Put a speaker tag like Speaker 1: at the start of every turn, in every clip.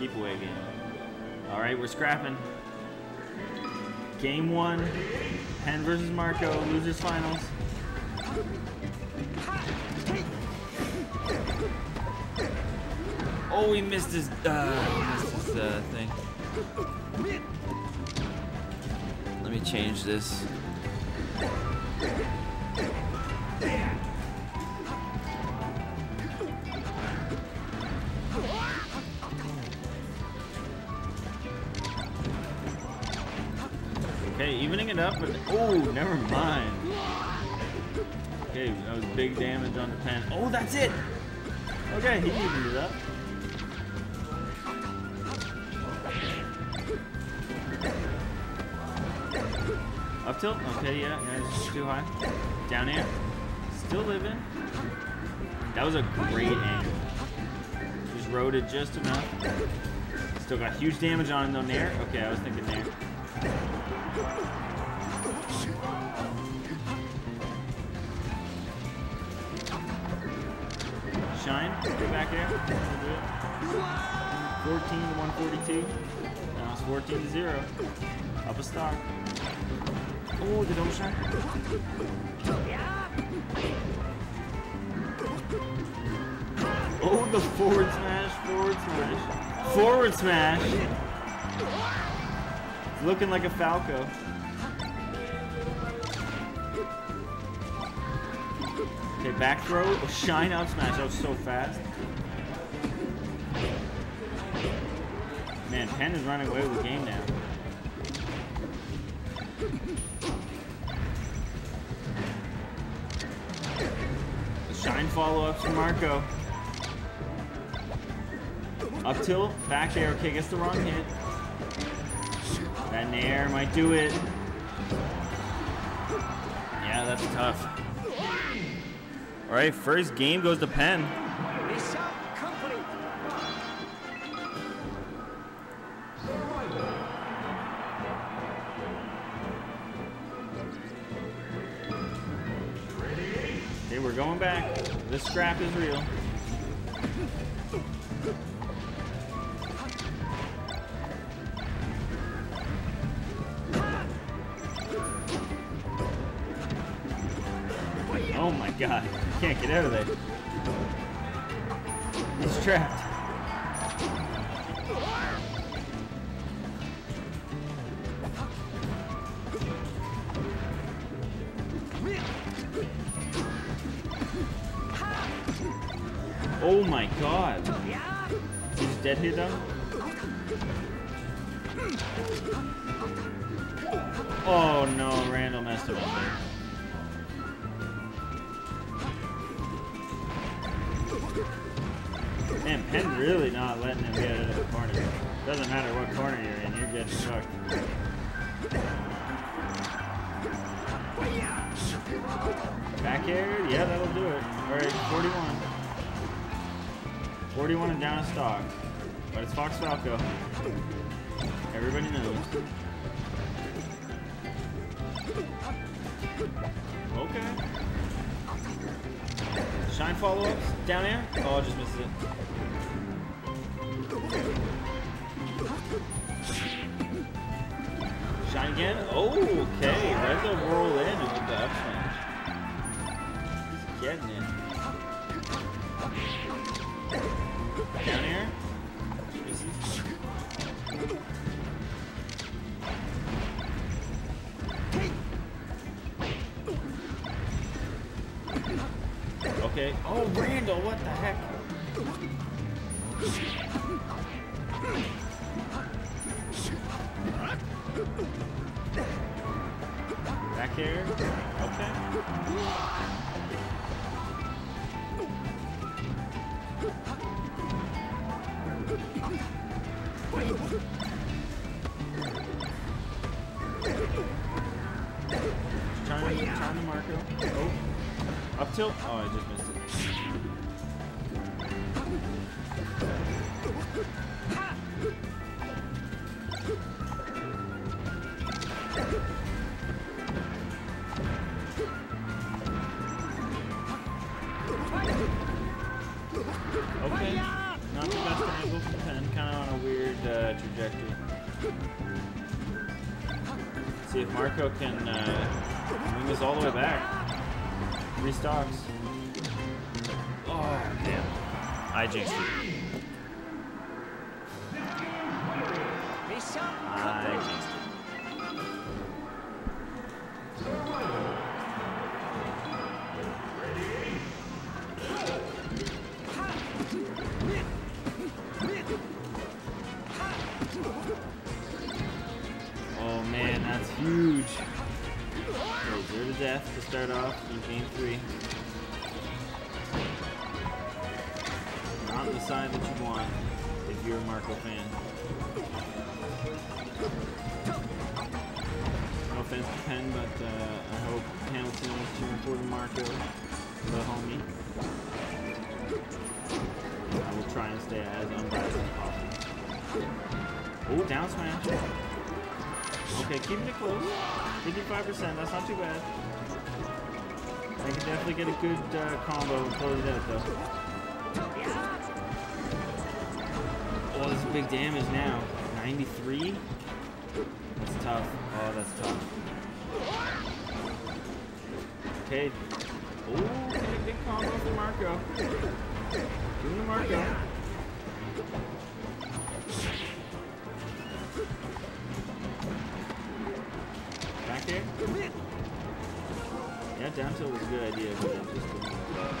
Speaker 1: Keep away game. Alright, we're scrapping. Game 1. Penn versus Marco. Losers finals. Oh, he missed his thing. Let me change this. Okay, evening it up, but oh, never mind. Okay, that was big damage on the pen. Oh, that's it. Okay, he evened it up. Up tilt? Okay, yeah, it's just too high. Down air. Still living. That was a great angle. Just rode it just enough. Still got huge damage on it though, nair. Okay, I was thinking nair. Shine, go back air. 14 to 142. Now it's 14 to 0. Up a stock. Oh, the double shine. Oh, the forward smash, forward smash. Forward smash! It's looking like a Falco. Okay, back throw. Oh, shine out smash. That was so fast. Man, Penn is running away with the game now. Shine follow-ups from Marco. Up tilt, back air. Okay, gets the wrong hit. That nair might do it. Yeah, that's tough. Alright, first game goes to Penn. Okay, we're going back. This scrap is real. Oh my god, you can't get out of there. He's trapped. Oh my god. He's dead here though? Oh no, Randall messed him up there. Man, Penn really not letting him get out of the corner. Doesn't matter what corner you're in, you're getting fucked. Back air? Yeah, that'll do it. Alright, 41. 41 and down a stock. But it's Fox Falco. Everybody knows. Okay. Shine follow-ups. Down air. Oh, I just missed it. Shine again. Oh, okay. Red will roll in with the up smash. He's getting it. Down air. Okay. Oh, Randall, what the heck? Back air. Okay. Trying to Marco. Oh. Up tilt. Oh, I just missed it. Okay. Not the best angle. from Penn, kind of on a weird trajectory. See if Marco can bring us all the way back. 3 stocks. Oh, damn. I jinxed it. I jinxed it. Oh man, that's huge. Okay, 0 to death to start off in game 3. Not the side that you want if you're a Marco fan. No offense to Penn, but I hope Hamilton is cheering for Marco, the homie. I will try and stay as unbiased as possible. Oh, down smash. Okay, keeping it close. 55%, that's not too bad. I can definitely get a good combo and close it out though. Oh, this is big damage now. 93? That's tough. Oh, that's tough. Okay. Oh, big combo for Marco. Give him to Marco. Back here? Yeah, down tilt was a good idea, but it just didn't.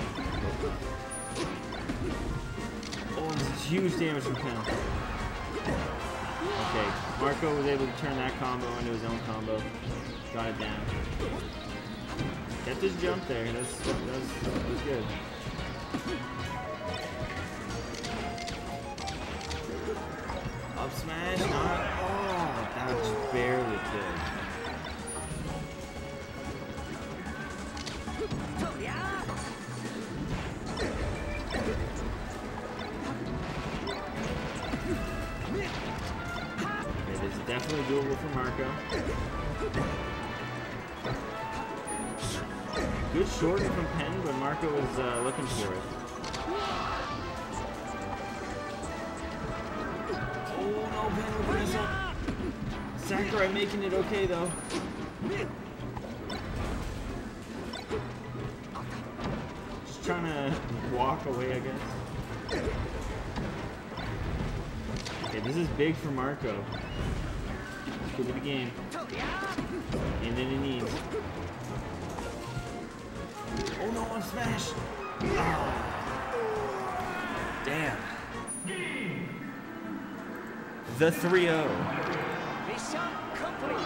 Speaker 1: Oh, this is huge damage from Penn. Okay, Marco was able to turn that combo into his own combo. Got it down. Get this jump there. That's good. Up smash, not. Oh, that was just barely killed. Okay, this is definitely doable for Marco. Good short from Penn, but Marco is looking for it. Oh no, Penn with the missile. Sakurai making it okay though. Just trying to walk away, I guess. Okay, this is big for Marco. Let's give it a game. And then it needs. Oh no, on smash! Oh. Damn. The 3-0.
Speaker 2: Mission complete.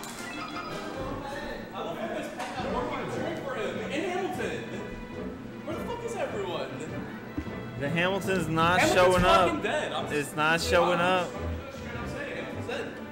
Speaker 3: I love how this pack got more cheering for him. And Hamilton! Where the fuck is everyone?
Speaker 1: The Hamilton's not
Speaker 3: Hamilton's
Speaker 1: showing up.
Speaker 3: fucking dead.
Speaker 1: It's not showing up.
Speaker 3: I'm saying, Hamilton's dead.